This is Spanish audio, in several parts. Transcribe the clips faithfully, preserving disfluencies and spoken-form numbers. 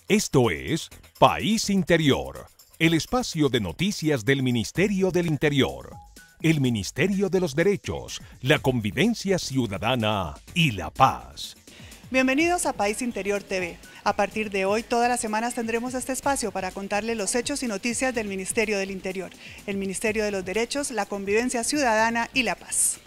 Esto es País Interior, el espacio de noticias del Ministerio del Interior, el Ministerio de los Derechos, la Convivencia Ciudadana y la Paz. Bienvenidos a País Interior T V. A partir de hoy, todas las semanas tendremos este espacio para contarle los hechos y noticias del Ministerio del Interior, el Ministerio de los Derechos, la Convivencia Ciudadana y la Paz.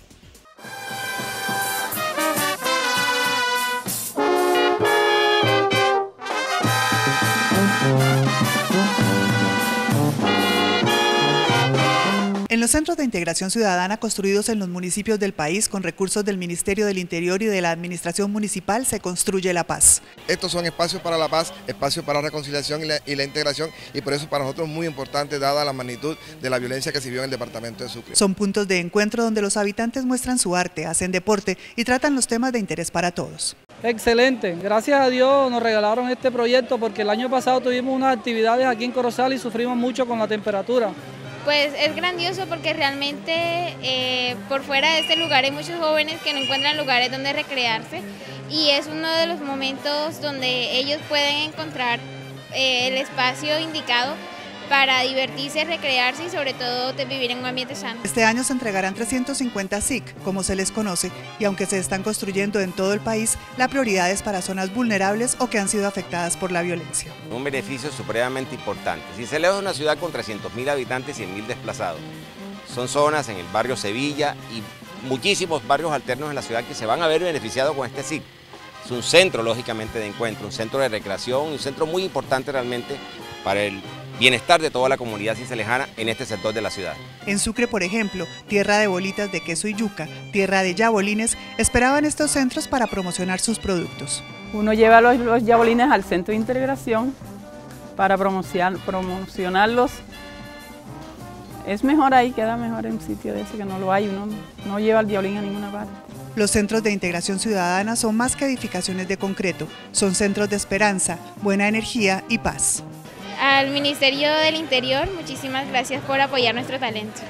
En los centros de integración ciudadana construidos en los municipios del país con recursos del Ministerio del Interior y de la Administración Municipal se construye la paz. Estos son espacios para la paz, espacios para la reconciliación y la, y la integración, y por eso para nosotros es muy importante dada la magnitud de la violencia que se vio en el departamento de Sucre. Son puntos de encuentro donde los habitantes muestran su arte, hacen deporte y tratan los temas de interés para todos. Excelente, gracias a Dios nos regalaron este proyecto porque el año pasado tuvimos unas actividades aquí en Corozal y sufrimos mucho con la temperatura. Pues es grandioso porque realmente eh, por fuera de este lugar hay muchos jóvenes que no encuentran lugares donde recrearse y es uno de los momentos donde ellos pueden encontrar eh, el espacio indicado para divertirse, recrearse y sobre todo de vivir en un ambiente sano. Este año se entregarán trescientos cincuenta S I C, como se les conoce, y aunque se están construyendo en todo el país, la prioridad es para zonas vulnerables o que han sido afectadas por la violencia. Un beneficio supremamente importante. Sincelejo es una ciudad con trescientos mil habitantes y cien mil desplazados. Son zonas en el barrio Sevilla y muchísimos barrios alternos en la ciudad que se van a ver beneficiados con este S I C. Es un centro, lógicamente, de encuentro, un centro de recreación, un centro muy importante realmente para el bienestar de toda la comunidad cincelejana en este sector de la ciudad. En Sucre, por ejemplo, tierra de bolitas de queso y yuca, tierra de yabolines, esperaban estos centros para promocionar sus productos. Uno lleva los, los yabolines al centro de integración para promocionar, promocionarlos. Es mejor ahí, queda mejor en un sitio de ese que no lo hay, uno no lleva el yabolín a ninguna parte. Los centros de integración ciudadana son más que edificaciones de concreto, son centros de esperanza, buena energía y paz. Al Ministerio del Interior, muchísimas gracias por apoyar nuestro talento.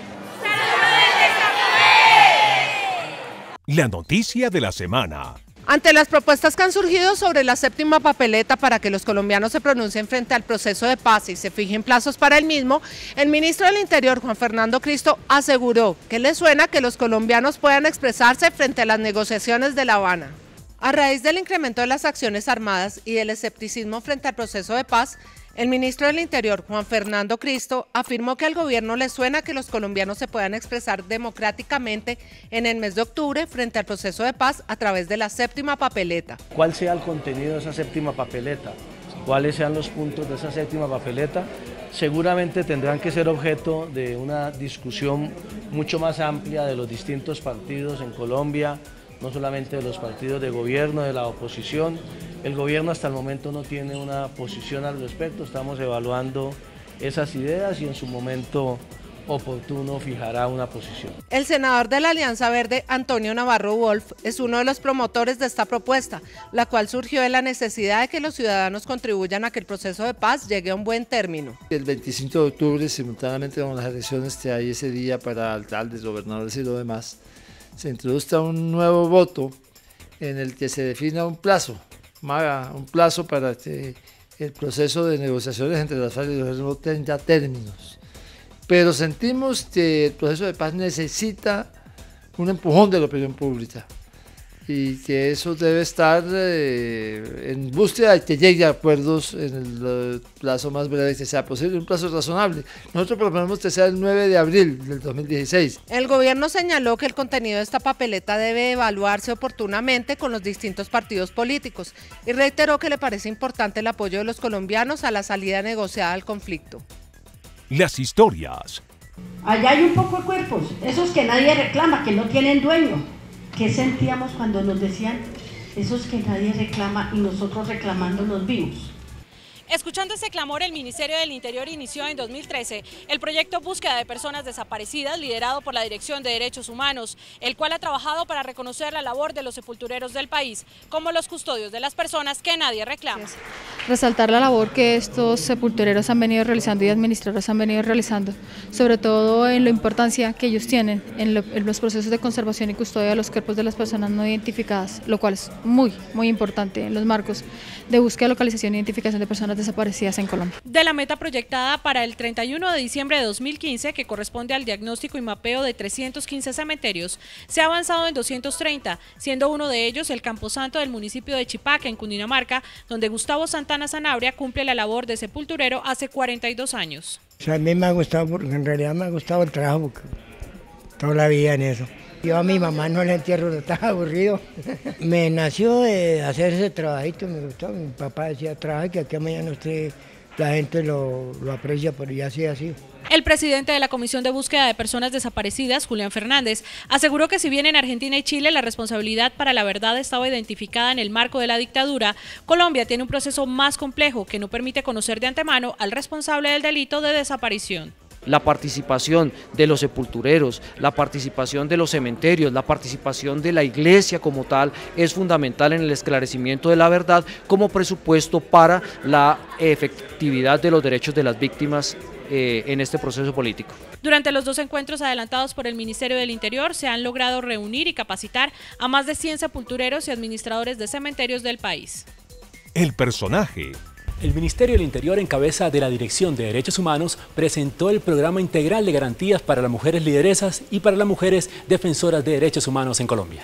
La noticia de la semana. Ante las propuestas que han surgido sobre la séptima papeleta para que los colombianos se pronuncien frente al proceso de paz y se fijen plazos para el mismo, el ministro del Interior, Juan Fernando Cristo, aseguró que le suena que los colombianos puedan expresarse frente a las negociaciones de La Habana. A raíz del incremento de las acciones armadas y del escepticismo frente al proceso de paz, el ministro del Interior, Juan Fernando Cristo, afirmó que al gobierno le suena que los colombianos se puedan expresar democráticamente en el mes de octubre frente al proceso de paz a través de la séptima papeleta. ¿Cuál sea el contenido de esa séptima papeleta? ¿Cuáles sean los puntos de esa séptima papeleta? Seguramente tendrán que ser objeto de una discusión mucho más amplia de los distintos partidos en Colombia, no solamente de los partidos de gobierno, de la oposición. El gobierno hasta el momento no tiene una posición al respecto, estamos evaluando esas ideas y en su momento oportuno fijará una posición. El senador de la Alianza Verde, Antonio Navarro Wolf, es uno de los promotores de esta propuesta, la cual surgió de la necesidad de que los ciudadanos contribuyan a que el proceso de paz llegue a un buen término. El veinticinco de octubre, simultáneamente con las elecciones que hay ese día para alcaldes, gobernadores y lo demás, se introduzca un nuevo voto en el que se defina un plazo, un plazo para que el proceso de negociaciones entre las FARC y el gobierno tenga términos. Pero sentimos que el proceso de paz necesita un empujón de la opinión pública y que eso debe estar eh, en búsqueda de que llegue a acuerdos en el plazo más breve que sea posible, un plazo razonable. Nosotros proponemos que sea el nueve de abril del dos mil dieciséis. El gobierno señaló que el contenido de esta papeleta debe evaluarse oportunamente con los distintos partidos políticos y reiteró que le parece importante el apoyo de los colombianos a la salida negociada al conflicto. Las historias. Allá hay un poco de cuerpos, esos que nadie reclama, que no tienen dueño. ¿Qué sentíamos cuando nos decían esos que nadie reclama y nosotros reclamándolos vivos? Escuchando ese clamor, el Ministerio del Interior inició en dos mil trece el proyecto Búsqueda de Personas Desaparecidas, liderado por la Dirección de Derechos Humanos, el cual ha trabajado para reconocer la labor de los sepultureros del país, como los custodios de las personas que nadie reclama. Resaltar la labor que estos sepultureros han venido realizando y administradores han venido realizando, sobre todo en la importancia que ellos tienen en, lo, en los procesos de conservación y custodia de los cuerpos de las personas no identificadas, lo cual es muy, muy importante en los marcos de búsqueda, localización e identificación de personas desaparecidas en Colombia. De la meta proyectada para el treinta y uno de diciembre de dos mil quince, que corresponde al diagnóstico y mapeo de trescientos quince cementerios, se ha avanzado en doscientos treinta, siendo uno de ellos el Camposanto del municipio de Chipaque, en Cundinamarca, donde Gustavo Santana Sanabria cumple la labor de sepulturero hace cuarenta y dos años. O sea, a mí me ha gustado, porque en realidad me ha gustado el trabajo, porque toda la vida en eso. Yo a mi mamá no le entierro, no estaba aburrido. Me nació de hacer ese trabajito, me gustó. Mi papá decía, trabaja que aquí a mañana usted, la gente lo, lo aprecia, pero ya sí así. El presidente de la Comisión de Búsqueda de Personas Desaparecidas, Julián Fernández, aseguró que si bien en Argentina y Chile la responsabilidad para la verdad estaba identificada en el marco de la dictadura, Colombia tiene un proceso más complejo que no permite conocer de antemano al responsable del delito de desaparición. La participación de los sepultureros, la participación de los cementerios, la participación de la iglesia como tal es fundamental en el esclarecimiento de la verdad como presupuesto para la efectividad de los derechos de las víctimas eh, en este proceso político. Durante los dos encuentros adelantados por el Ministerio del Interior se han logrado reunir y capacitar a más de cien sepultureros y administradores de cementerios del país. El personaje. El Ministerio del Interior, en cabeza de la Dirección de Derechos Humanos, presentó el Programa Integral de Garantías para las Mujeres Lideresas y para las Mujeres Defensoras de Derechos Humanos en Colombia.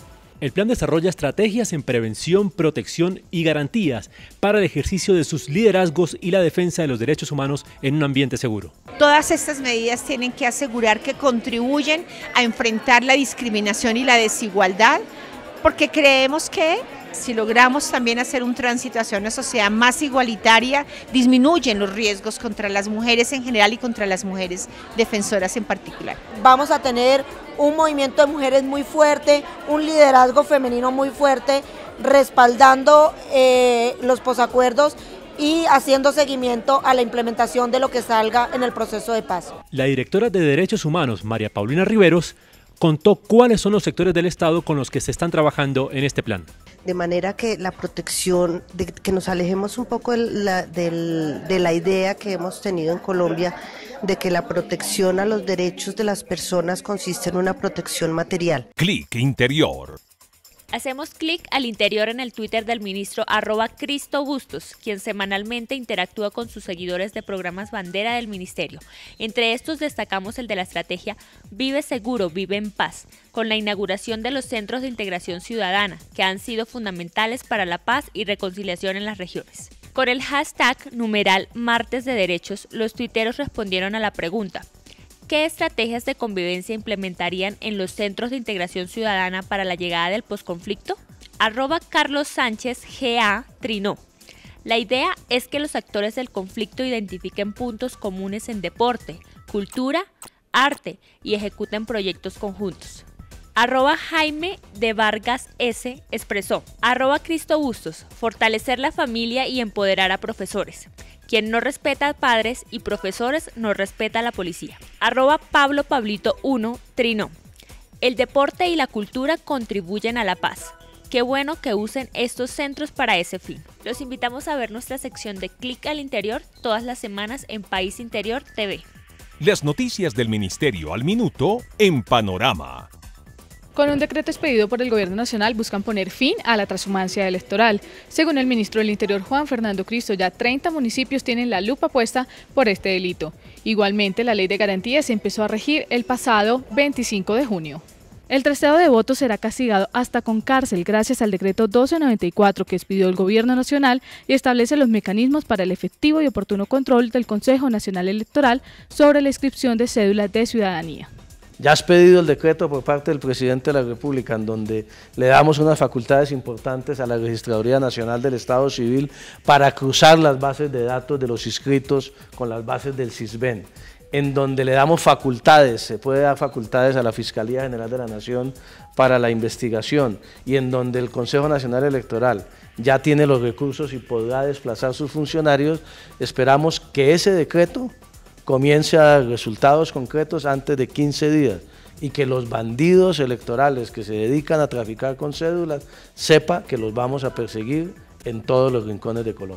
El plan desarrolla estrategias en prevención, protección y garantías para el ejercicio de sus liderazgos y la defensa de los derechos humanos en un ambiente seguro. Todas estas medidas tienen que asegurar que contribuyen a enfrentar la discriminación y la desigualdad, porque creemos que si logramos también hacer un tránsito hacia una sociedad más igualitaria, disminuyen los riesgos contra las mujeres en general y contra las mujeres defensoras en particular. Vamos a tener un movimiento de mujeres muy fuerte, un liderazgo femenino muy fuerte, respaldando eh, los posacuerdos y haciendo seguimiento a la implementación de lo que salga en el proceso de paz. La directora de Derechos Humanos, María Paulina Riveros, contó cuáles son los sectores del Estado con los que se están trabajando en este plan. De manera que la protección, de que nos alejemos un poco de la, del, de la idea que hemos tenido en Colombia de que la protección a los derechos de las personas consiste en una protección material. Clic Interior. Hacemos clic al interior en el Twitter del ministro arroba Cristo Bustos, quien semanalmente interactúa con sus seguidores de programas bandera del ministerio. Entre estos destacamos el de la estrategia Vive Seguro, Vive en Paz, con la inauguración de los centros de integración ciudadana, que han sido fundamentales para la paz y reconciliación en las regiones. Con el hashtag numeral Martes de Derechos, los tuiteros respondieron a la pregunta: ¿qué estrategias de convivencia implementarían en los centros de integración ciudadana para la llegada del posconflicto? Arroba Carlos Sánchez G A trinó. La idea es que los actores del conflicto identifiquen puntos comunes en deporte, cultura, arte y ejecuten proyectos conjuntos. Arroba Jaime de Vargas S expresó. Arroba Cristo Bustos, fortalecer la familia y empoderar a profesores. Quien no respeta a padres y profesores no respeta a la policía. Arroba Pablo Pablito uno trinó. El deporte y la cultura contribuyen a la paz. Qué bueno que usen estos centros para ese fin. Los invitamos a ver nuestra sección de Clic al Interior todas las semanas en País Interior T V. Las noticias del Ministerio al minuto en Panorama. Con un decreto expedido por el Gobierno Nacional buscan poner fin a la transhumancia electoral. Según el ministro del Interior, Juan Fernando Cristo, ya treinta municipios tienen la lupa puesta por este delito. Igualmente, la Ley de Garantías empezó a regir el pasado veinticinco de junio. El trasteo de votos será castigado hasta con cárcel gracias al decreto doce noventa y cuatro que expidió el Gobierno Nacional y establece los mecanismos para el efectivo y oportuno control del Consejo Nacional Electoral sobre la inscripción de cédulas de ciudadanía. Ya has pedido el decreto por parte del presidente de la República, en donde le damos unas facultades importantes a la Registraduría Nacional del Estado Civil para cruzar las bases de datos de los inscritos con las bases del CISBEN, en donde le damos facultades, se puede dar facultades a la Fiscalía General de la Nación para la investigación, y en donde el Consejo Nacional Electoral ya tiene los recursos y podrá desplazar sus funcionarios. Esperamos que ese decreto comience a dar resultados concretos antes de quince días y que los bandidos electorales que se dedican a traficar con cédulas sepa que los vamos a perseguir en todos los rincones de Colombia.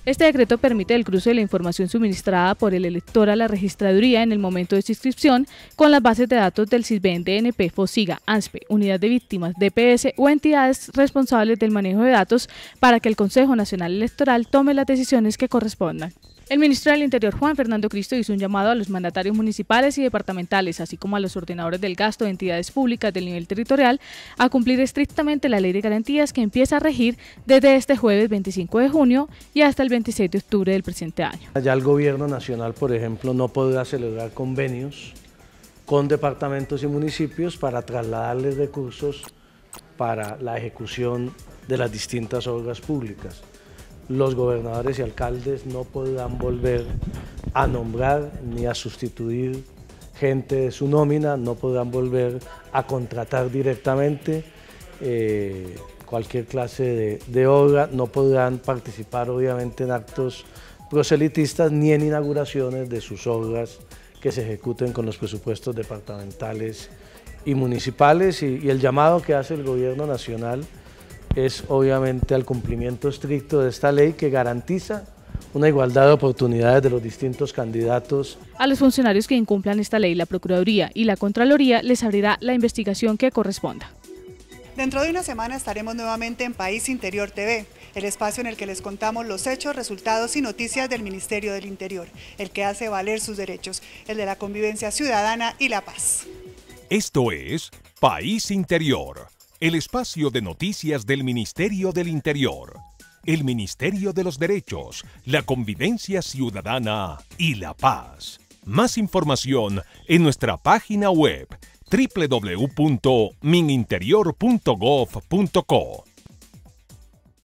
Este decreto permite el cruce de la información suministrada por el elector a la registraduría en el momento de su inscripción con las bases de datos del SISBEN, D N P, FOSIGA, ANSPE, Unidad de Víctimas, D P S o entidades responsables del manejo de datos para que el Consejo Nacional Electoral tome las decisiones que correspondan. El ministro del Interior, Juan Fernando Cristo, hizo un llamado a los mandatarios municipales y departamentales, así como a los ordenadores del gasto de entidades públicas del nivel territorial, a cumplir estrictamente la Ley de Garantías que empieza a regir desde este jueves veinticinco de junio y hasta el veintiséis de octubre del presente año. Ya el Gobierno Nacional, por ejemplo, no podrá celebrar convenios con departamentos y municipios para trasladarles recursos para la ejecución de las distintas obras públicas. Los gobernadores y alcaldes no podrán volver a nombrar ni a sustituir gente de su nómina, no podrán volver a contratar directamente eh, cualquier clase de, de obra, no podrán participar obviamente en actos proselitistas ni en inauguraciones de sus obras que se ejecuten con los presupuestos departamentales y municipales, y, y el llamado que hace el Gobierno Nacional es obviamente al cumplimiento estricto de esta ley que garantiza una igualdad de oportunidades de los distintos candidatos. A los funcionarios que incumplan esta ley, la Procuraduría y la Contraloría les abrirá la investigación que corresponda. Dentro de una semana estaremos nuevamente en País Interior T V, el espacio en el que les contamos los hechos, resultados y noticias del Ministerio del Interior, el que hace valer sus derechos, el de la convivencia ciudadana y la paz. Esto es País Interior, el espacio de noticias del Ministerio del Interior, el Ministerio de los Derechos, la Convivencia Ciudadana y la Paz. Más información en nuestra página web doble u doble u doble u punto min interior punto gov punto co.